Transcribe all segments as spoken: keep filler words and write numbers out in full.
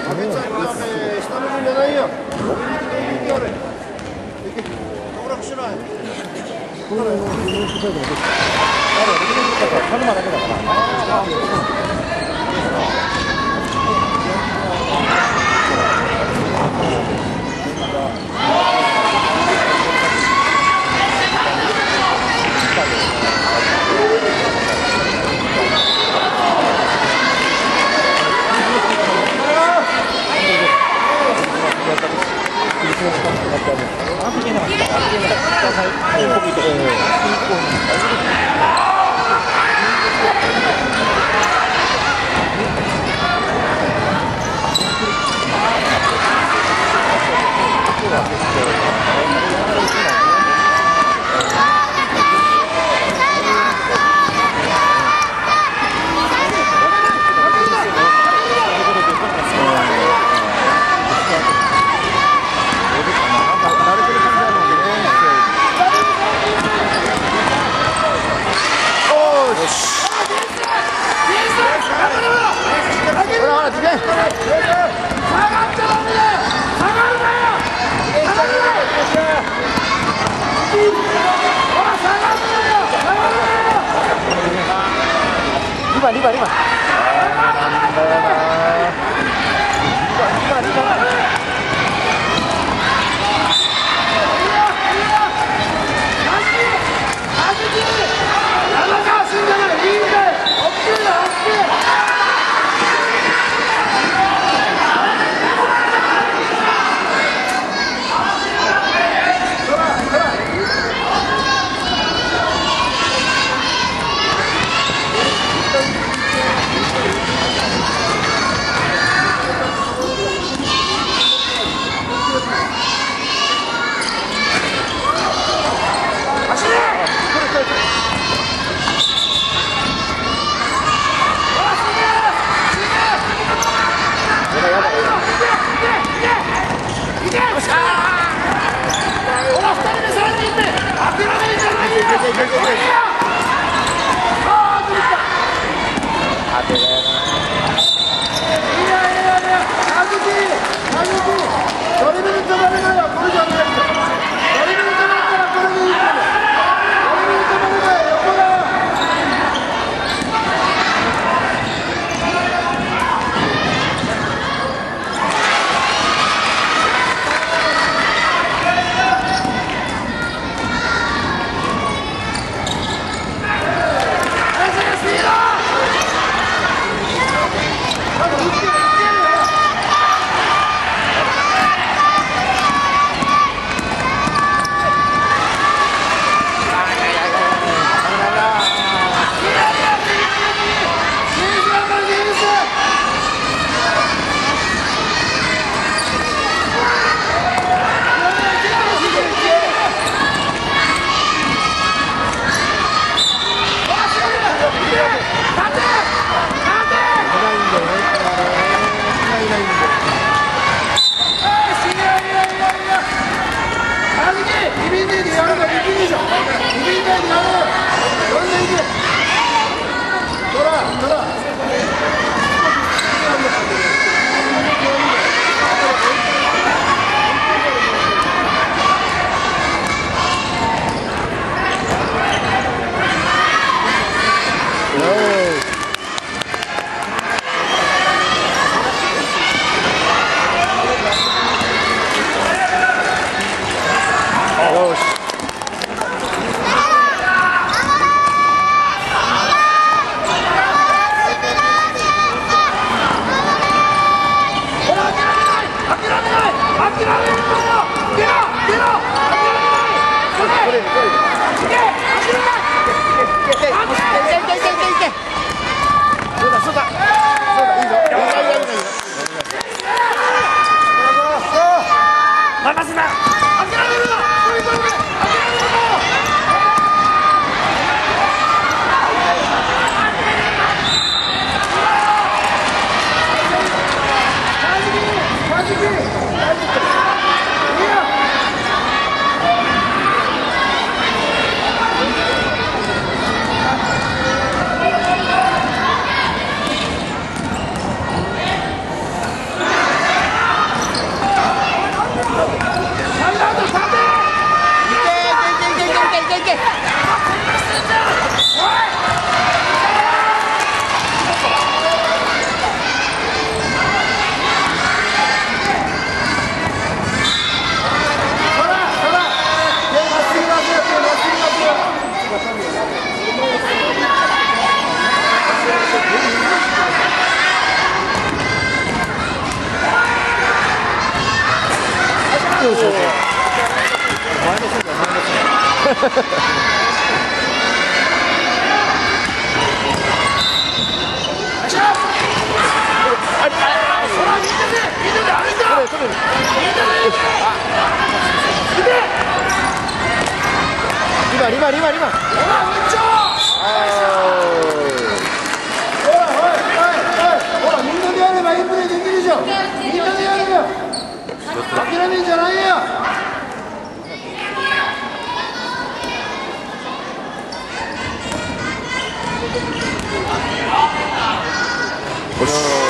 リバリバリバなんだよなリバリバリバそうそう。前の線だ、前の線。リバリバリバリバ。ほらおいおいおい、ほらみんなでやればいいプレーできるでしょ。みんなでやれよ。諦めんじゃないよ。よし。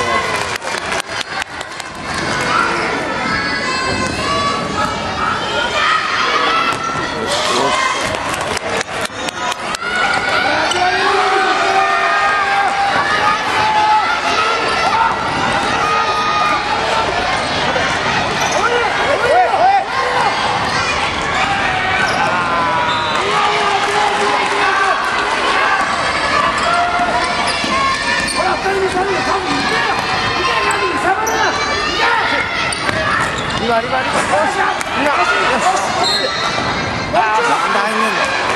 リバリバリバ。よし。みんな。よし。ああ、大変だ。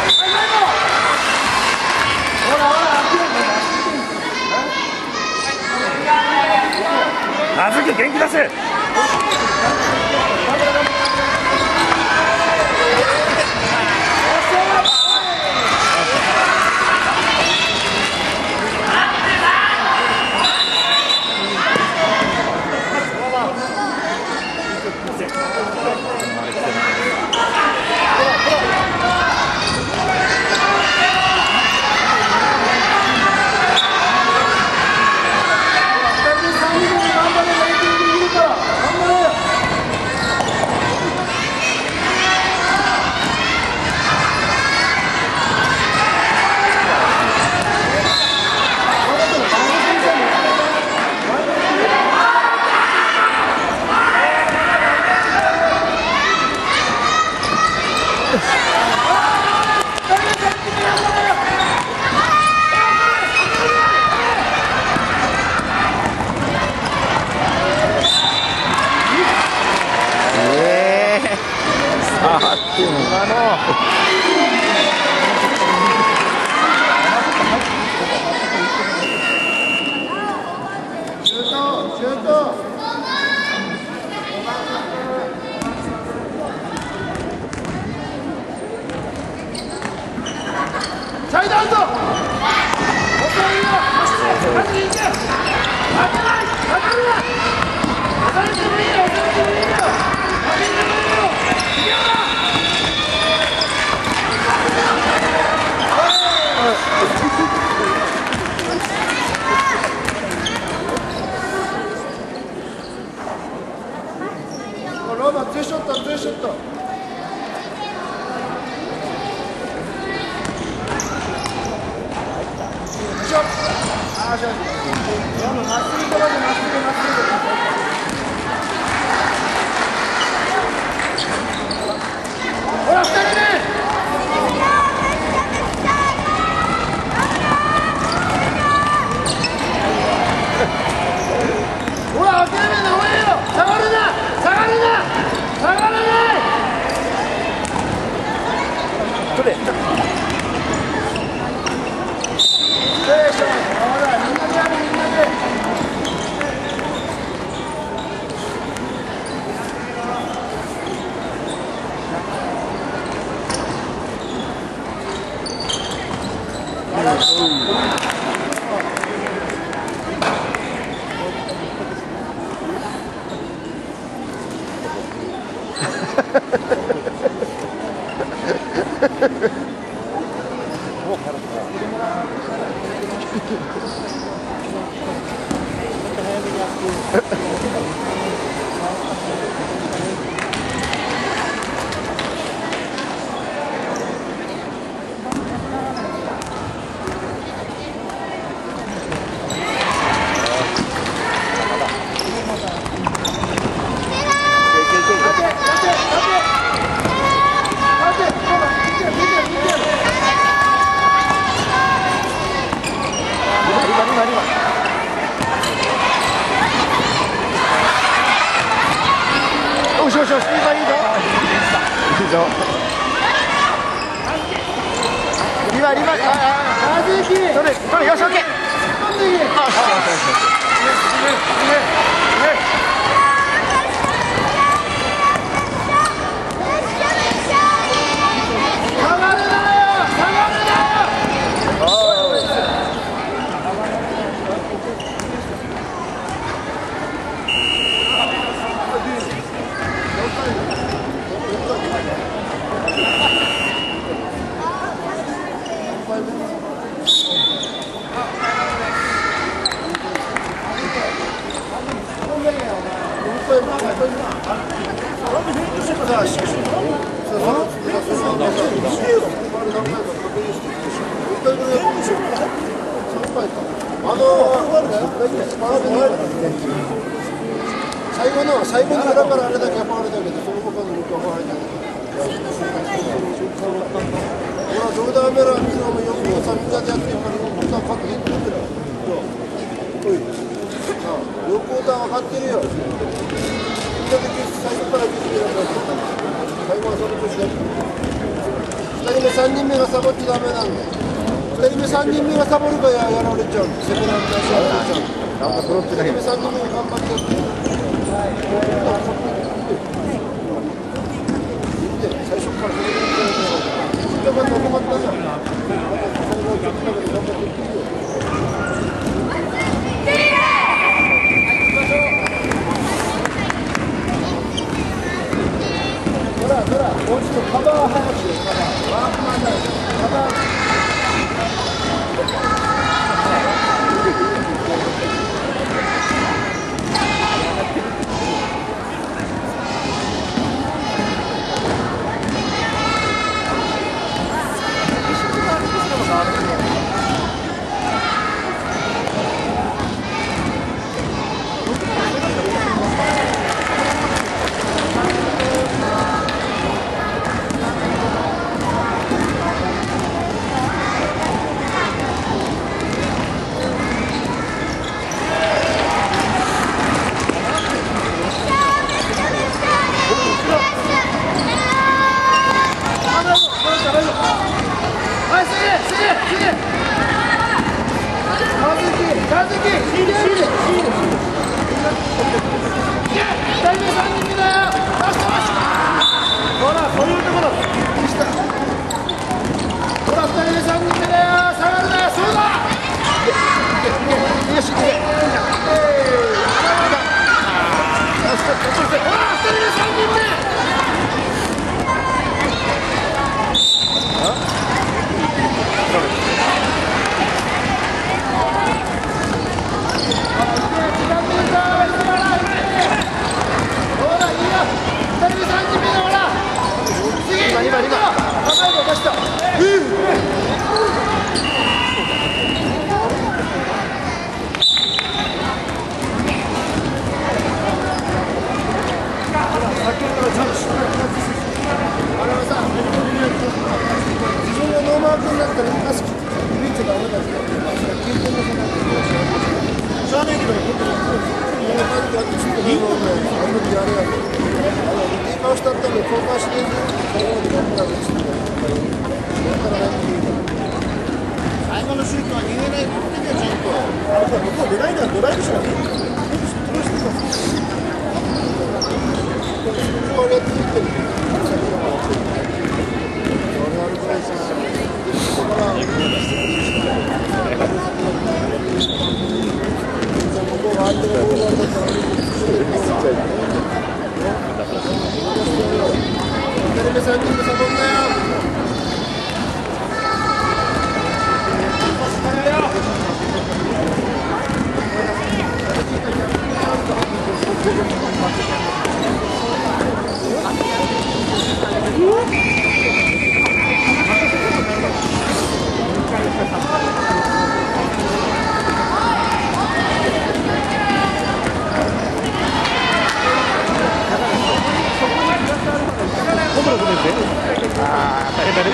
ほらほら。あずき元気出せ。今のシュートシュート。サイドアウト。遅いよ。マジでいけ。当たらない。当たるな。当たれてもいいよ。当たれてもいいよ。当たれてもいいよ。いけよな。ローマツーショットツーショット。ああ、じゃあ、まっすぐ飛ばせ、まっすぐまっすぐ。ほら、ふたりめ。ほら、諦めんな、追えよ。下がるな、下がるな、下がらない。取れ。よしよしよし、いいぞいいぞ。 リバリバ、ああ、取れ取れ、よし、オッケー。 最後の最後の裏からあれだけファウルだけど、その他の僕はファウルだけど。俺はジョルダン・メラー見るのもよくさみんなでやってるから、僕は勝ってるんだよ。横田は勝ってるよ。みんなで最初から見てるんだけど、最後はその年だけど。ふたりめさんにんめがサボってダメなんだよ。ふたりめさんにんめがサボるからやられちゃう。セブランダーシやられちゃう。なんかプロってだけでさんにんめが頑張ってる。最初からそれで言ってるけど、時間が止まったじゃん。それがちょっとだけ頑張っていくよ。ほらほら、もう一度カバーを早くしよう。カバー。ワークマンだよ。カバー。最後のシュートは逃げないことでちゃんと。あれ向こう出ないならドライブしなきゃいけない。これやっていってる。さんにんでサボんなよ。 ああ、誰誰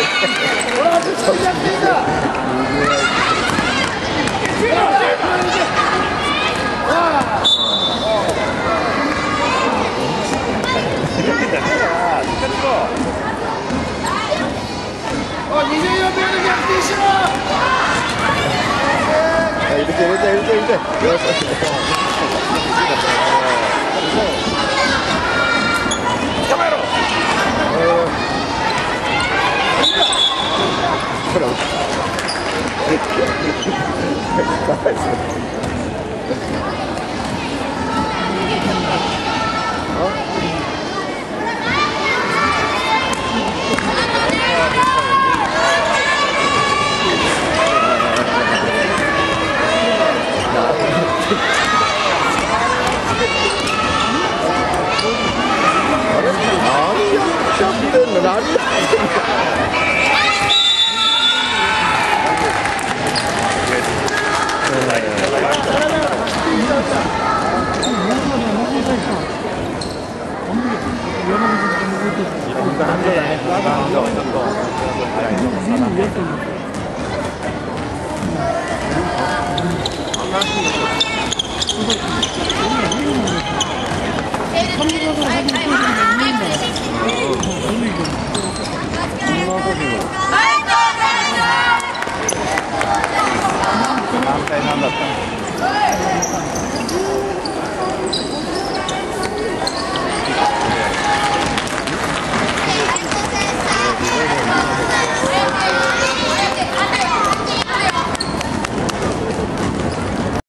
ほら、あと一人やってんだ。おい、にじゅうよんびょうで逆転しろ。 入れて入れて入れて入れて。捕まえろ。ほら。何やっちゃってんの？何やってんの？ はいはいはい。